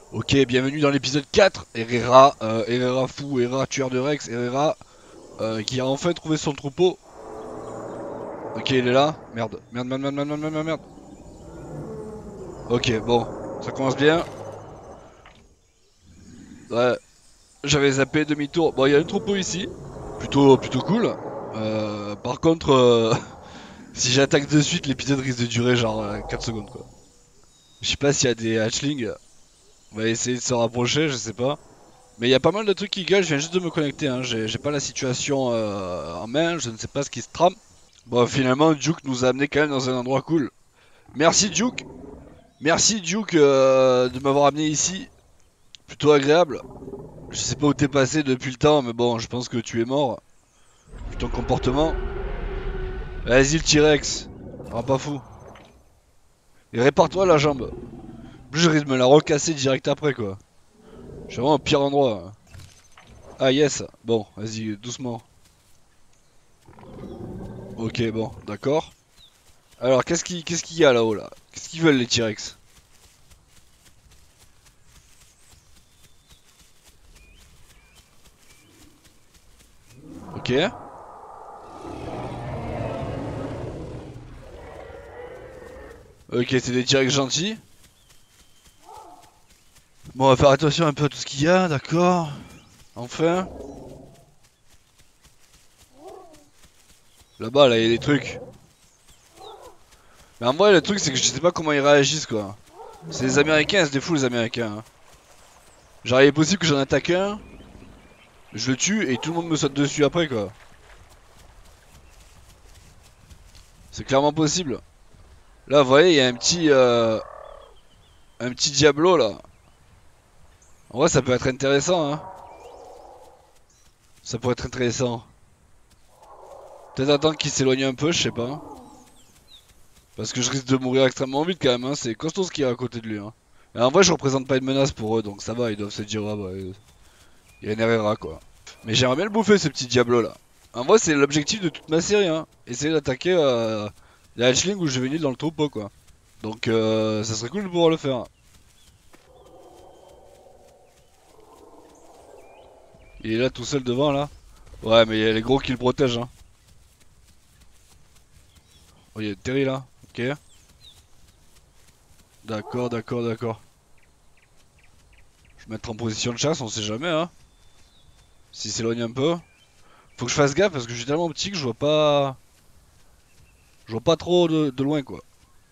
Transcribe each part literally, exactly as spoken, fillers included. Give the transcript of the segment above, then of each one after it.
Ok, bienvenue dans l'épisode quatre. Herrera, euh, Herrera fou, Herrera tueur de Rex, Herrera euh, qui a enfin trouvé son troupeau. Ok, il est là. Merde, merde, merde, merde, merde, merde, merde, merde. Ok, bon, ça commence bien. Ouais, j'avais zappé demi-tour. Bon, il y a un troupeau ici. Plutôt, plutôt cool. Euh, par contre, euh, si j'attaque de suite, l'épisode risque de durer genre euh, quatre secondes quoi. Je sais pas s'il y a des hatchlings. On va essayer de se rapprocher, je sais pas. Mais il y a pas mal de trucs qui gueulent, je viens juste de me connecter, hein. J'ai j'ai pas la situation euh, en main, je ne sais pas ce qui se trame. Bon, finalement, Duke nous a amené quand même dans un endroit cool. Merci Duke, merci Duke euh, de m'avoir amené ici. Plutôt agréable. Je sais pas où t'es passé depuis le temps, mais bon, je pense que tu es mort. Vu ton comportement. Vas-y le T-Rex, rends pas fou. Et répare-toi la jambe. En plus, je risque de me la recasser direct après quoi. Je suis vraiment au pire endroit, hein. Ah yes, bon, vas-y, doucement. Ok, bon, d'accord. Alors, qu'est-ce qu'il qu'est-ce qu'il y a là-haut là? Qu'est-ce qu'ils veulent les T-Rex? Ok. Ok, c'est des T-Rex gentils. Bon, on va faire attention un peu à tout ce qu'il y a, d'accord. Enfin. Là-bas, là, il y a des trucs. Mais en vrai, le truc, c'est que je sais pas comment ils réagissent, quoi. C'est les Américains, c'est des fous, les Américains, hein. Genre, il est possible que j'en attaque un, je le tue, et tout le monde me saute dessus après, quoi. C'est clairement possible. Là, vous voyez, il y a un petit... Euh, un petit Diablo, là. En vrai, ça peut être intéressant, hein. Ça pourrait être intéressant. Peut-être attendre qu'il s'éloigne un peu, je sais pas. Parce que je risque de mourir extrêmement vite quand même, hein. C'est costaud ce qu'il y a à côté de lui, hein. Et en vrai, je représente pas une menace pour eux, donc ça va, ils doivent se dire, ah bah, il y a une Herrera quoi. Mais j'aimerais bien le bouffer ce petit Diablo là. En vrai, c'est l'objectif de toute ma série, hein. Essayer d'attaquer euh, les hatchlings où je vais venir dans le troupeau quoi. Donc euh, ça serait cool de pouvoir le faire. Il est là tout seul devant là. Ouais, mais il y a les gros qui le protègent, hein. Oh, il y a Terry là. Ok. D'accord, d'accord, d'accord. Je vais mettre en position de chasse, on sait jamais, hein. S'il s'éloigne un peu. Faut que je fasse gaffe parce que je suis tellement petit que je vois pas. Je vois pas trop de, de loin quoi.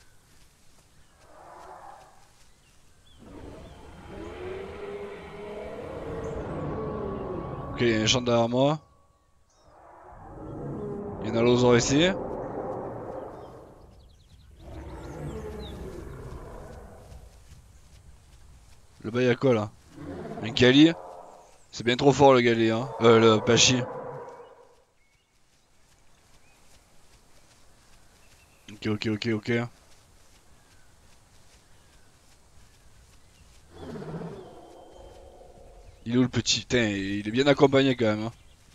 Ok, il y a un champ derrière moi. Il y en a l'osor ici. Le bas y'a quoi là? Un Gali? C'est bien trop fort le Gali, hein. Euh, le Pachi. Ok, ok, ok, ok. Il est où le petit? Putain, il est bien accompagné quand même, hein.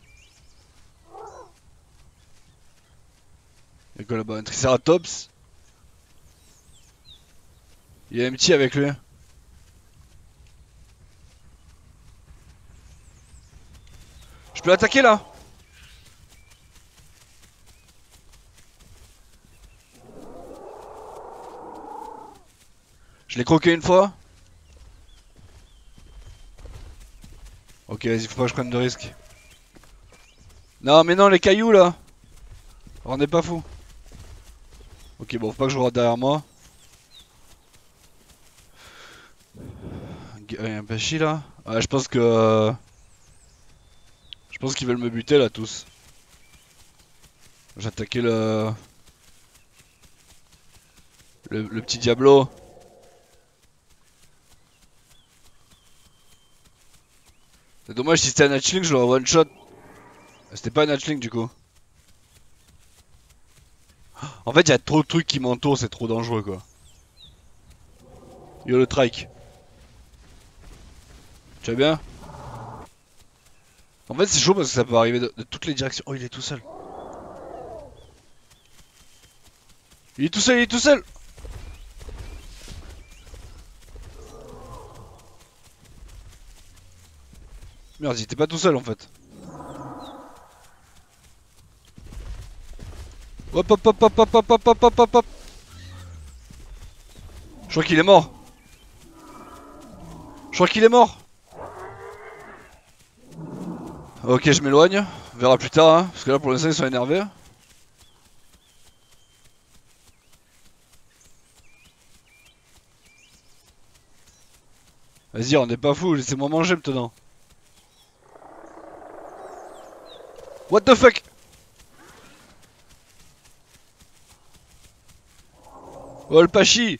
Y'a quoi là-bas? Un Triceratops? Il y a un petit avec lui. Je peux l'attaquer là? Je l'ai croqué une fois? Ok, vas-y, faut pas que je prenne de risques. Non, mais non, les cailloux là! On n'est pas fou. Ok, bon, faut pas que je regarde derrière moi. Il y a un Pachi là? Ouais, je pense que. euh, Je pense qu'ils veulent me buter là tous. J'ai attaqué le... le. Le petit Diablo. C'est dommage si c'était un hatchling, je l'aurais one shot. C'était pas un hatchling du coup. En fait, il y a trop de trucs qui m'entourent, c'est trop dangereux quoi. Yo le trike. Tu vas bien? En fait, c'est chaud parce que ça peut arriver de, de toutes les directions. Oh, il est tout seul. Il est tout seul, il est tout seul! Merde, il était pas tout seul en fait. Hop hop hop hop hop hop hop hop hop hop hop. Je crois qu'il est mort. Je crois qu'il est mort. Ok, je m'éloigne. On verra plus tard, hein, parce que là pour l'instant ils sont énervés. Vas-y, on n'est pas fou, laissez-moi manger maintenant. What the fuck? Oh le pachi!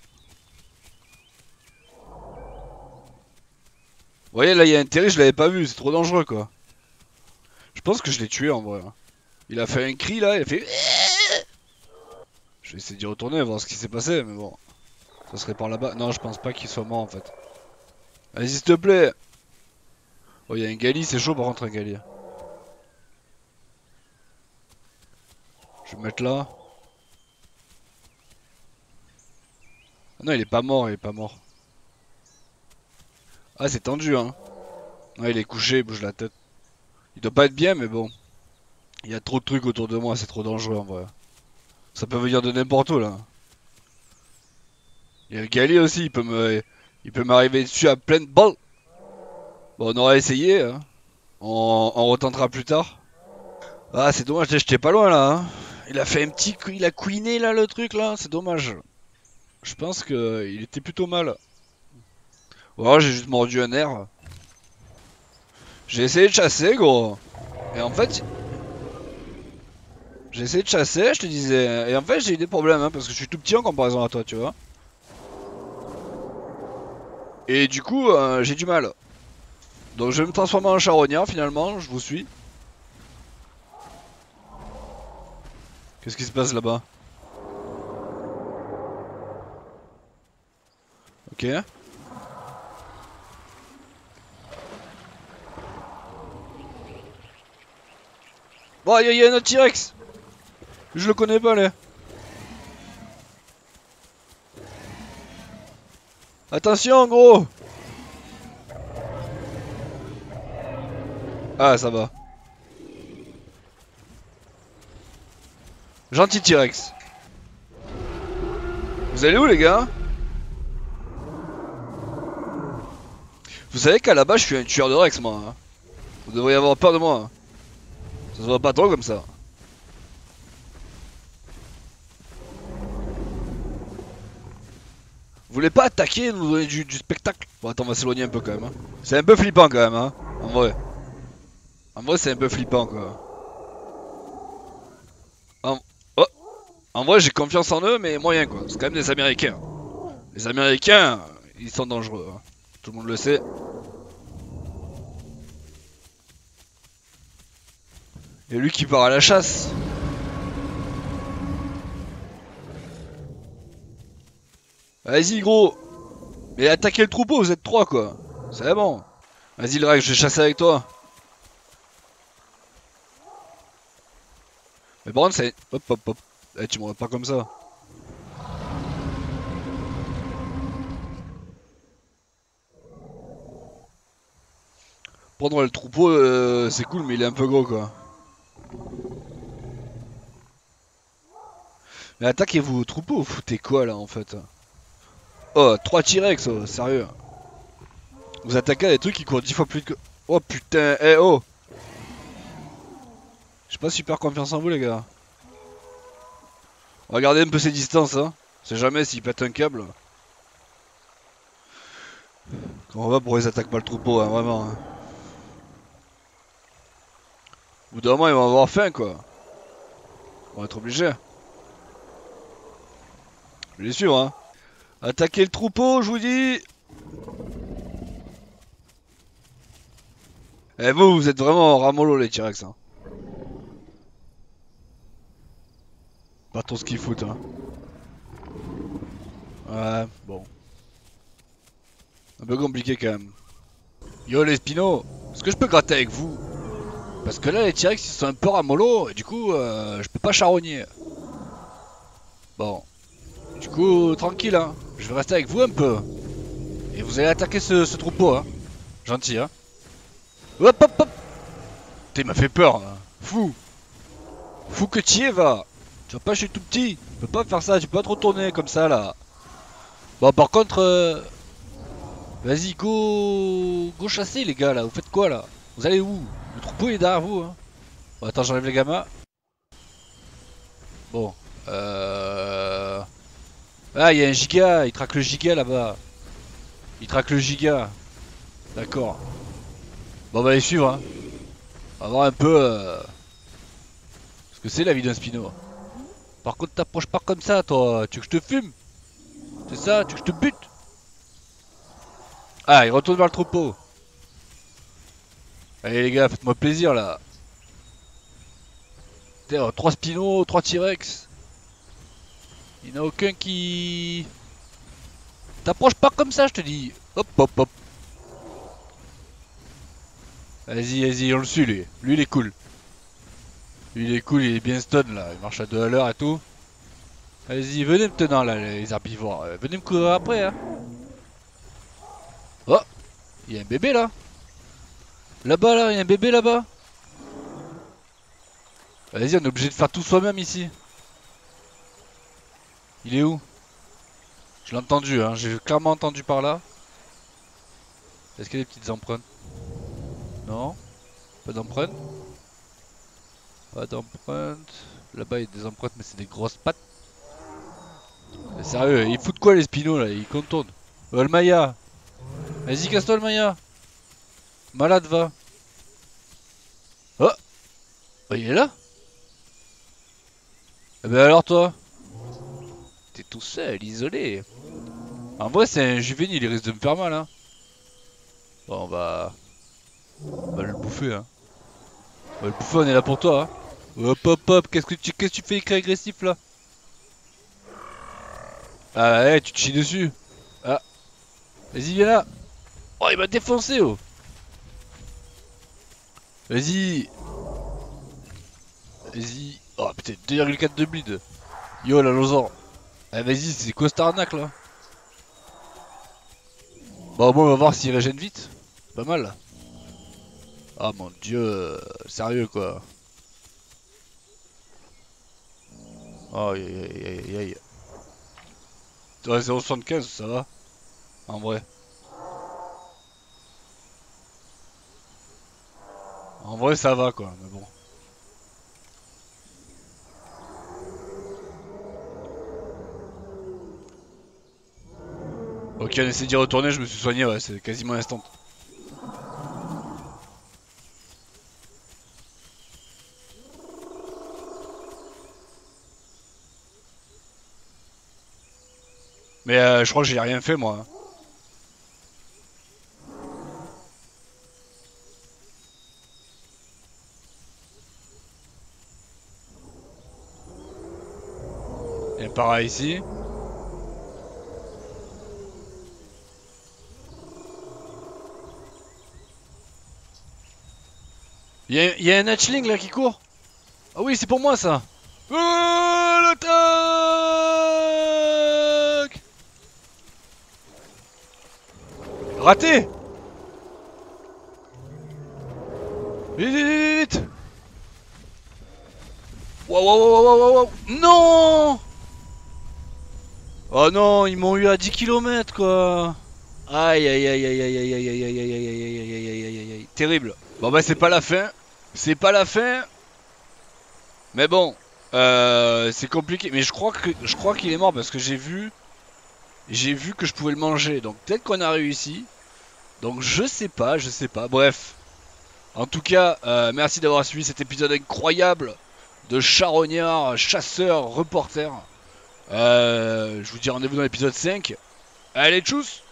Vous voyez, là il y a un terrier, je l'avais pas vu, c'est trop dangereux quoi. Je pense que je l'ai tué en vrai. Il a fait un cri là, il a fait. Je vais essayer d'y retourner, voir ce qui s'est passé, mais bon. Ça serait par là-bas. Non, je pense pas qu'il soit mort en fait. Vas-y, s'il te plaît! Oh, il y a un gali, c'est chaud par contre un gali. Je vais me mettre là. Ah non, il est pas mort, il est pas mort. Ah, c'est tendu, hein. Ouais, il est couché, il bouge la tête. Il doit pas être bien, mais bon. Il y a trop de trucs autour de moi, c'est trop dangereux en vrai. Ça peut venir de n'importe où là. Il y a le gali aussi, il peut me, il peut m'arriver dessus à pleine balle. Bon, on aura essayé, hein. On, on retentera plus tard. Ah, c'est dommage, j'étais pas loin là, hein. Il a fait un petit, il a queené là le truc là, c'est dommage. Je pense que il était plutôt mal. Ou alors j'ai juste mordu un air. J'ai essayé de chasser gros. Et en fait, j'ai essayé de chasser, je te disais. Et en fait j'ai eu des problèmes hein, parce que je suis tout petit en comparaison à toi, tu vois. Et du coup euh, j'ai du mal. Donc je vais me transformer en charognard finalement, je vous suis. Qu'est-ce qui se passe là-bas? Ok. Bon, il y, y a un autre T-Rex. Je le connais pas là. Attention gros. Ah ça va. Gentil T-Rex. Vous allez où les gars? Vous savez qu'à la base je suis un tueur de Rex moi hein. Vous devriez avoir peur de moi hein. Ça se voit pas trop comme ça. Vous voulez pas attaquer et nous donner du, du spectacle? Bon attends on va s'éloigner un peu quand même hein. C'est un peu flippant quand même hein. En vrai. En vrai c'est un peu flippant quoi. En, oh. En vrai j'ai confiance en eux mais moyen quoi. C'est quand même des Américains. Les Américains ils sont dangereux hein. Tout le monde le sait. Et lui qui part à la chasse. Vas-y gros. Mais attaquez le troupeau, vous êtes trois quoi. C'est bon. Vas-y le Rex, je vais chasser avec toi. Mais par contre c'est... Hop hop hop. Eh, tu m'aurais pas comme ça. Prendre le troupeau euh, c'est cool mais il est un peu gros quoi. Mais attaquez-vous au troupeau, vous foutez quoi là en fait? Oh, trois T-Rex, oh, sérieux. Vous attaquez à des trucs qui courent dix fois plus que... Oh putain, eh oh. J'ai pas super confiance en vous les gars. Regardez un peu ces distances hein. C'est jamais s'ils pètent un câble. Comment on va pour les attaques pas le troupeau hein, vraiment hein. Au bout d'un moment ils vont avoir faim quoi. On va être obligés. Je vais les suivre hein. Attaquez le troupeau je vous dis. Eh vous, vous êtes vraiment ramolo les T-Rex hein. Pas trop ce qu'ils foutent hein. Ouais, bon. Un peu compliqué quand même. Yo les Spino, est-ce que je peux gratter avec vous? Parce que là les T-Rex ils sont un peu ramollo et du coup euh, je peux pas charogner. Bon. Du coup tranquille hein. Je vais rester avec vous un peu. Et vous allez attaquer ce, ce troupeau hein. Gentil hein. Hop hop hop. T'es m'a fait peur hein. Fou. Fou que tu y es va. Tu vois pas je suis tout petit. Tu peux pas faire ça, tu peux pas te retourner comme ça là. Bon par contre euh... vas-y go go chasser les gars là, vous faites quoi là? Vous allez où? Le troupeau est derrière vous hein. Bon attends j'enlève les gammas. Bon euh... Ah il y a un giga, il traque le giga là-bas. Il traque le giga. D'accord. Bon on va les suivre hein. On va voir un peu euh... ce que c'est la vie d'un Spino. Par contre t'approches pas comme ça toi, tu veux que je te fume? C'est ça, tu veux que je te bute? Ah il retourne vers le troupeau. Allez les gars, faites-moi plaisir là. trois Spinos, trois T-Rex. Il n'y en a aucun qui... T'approches pas comme ça je te dis. Hop hop hop. Vas-y vas-y on le suit lui. Lui il est cool. Lui il est cool, il est bien stun là. Il marche à deux à l'heure et tout. Vas-y venez maintenant là les herbivores. Euh, venez me courir après hein. Oh. Il y a un bébé là. Là-bas là, il y a un bébé là-bas. Vas-y on est obligé de faire tout soi-même ici. Il est où? Je l'ai entendu hein, j'ai clairement entendu par là. Est-ce qu'il y a des petites empreintes? Non. Pas d'empreintes. Pas d'empreintes. Là-bas il y a des empreintes mais c'est des grosses pattes. Mais sérieux, ils foutent quoi les spinos là? Ils contournent. Oh le Maya. Vas-y casse-toi le Maya. Malade va. Oh, oh il est là. Eh ben alors toi? T'es tout seul, isolé. En vrai c'est un juvénile, il risque de me faire mal hein. Bon on va... On va le bouffer hein. On va le bouffer, on est là pour toi hein. Hop hop hop, qu'est-ce que tu qu'est-ce que tu fais écrit agressif là? Ah ouais, tu te chies dessus. Ah, vas-y viens là. Oh il m'a défoncé oh. Vas-y. Vas-y. Oh putain, deux virgule quatre de bleed. Yo la losange. Ah vas-y, c'est quoi cette arnaque là? Bon bon on va voir s'il régène vite. C'est pas mal. Ah mon dieu, euh, sérieux quoi. Oh aïe aïe aïe aïe aïe. Ouais, zéro virgule soixante-quinze ça va. En vrai. En vrai ça va quoi, mais bon. Ok on essaie d'y retourner, je me suis soigné, ouais c'est quasiment instant. Mais euh, je crois que j'ai rien fait moi. Et pareil ici. Y'a y a un hatchling là qui court. Ah oui c'est pour moi ça. Oh l'attaque. Raté. Vite vite vite vite. Waouh waouh waouh waouh waouh. Non. Oh non ils m'ont eu à dix kilomètres quoi. Aïe aïe aïe aïe aïe aïe aïe aïe aïe aïe aïe aïe aïe aïe aïe aïe aïe. Terrible. Bon bah c'est pas la fin. C'est pas la fin. Mais bon, euh, c'est compliqué. Mais je crois que je crois qu'il est mort parce que j'ai vu, j'ai vu que je pouvais le manger. Donc peut-être qu'on a réussi. Donc je sais pas, je sais pas. Bref. En tout cas, euh, merci d'avoir suivi cet épisode incroyable de charognard, chasseur, reporter. Euh, je vous dis rendez-vous dans l'épisode cinq. Allez, tchuss!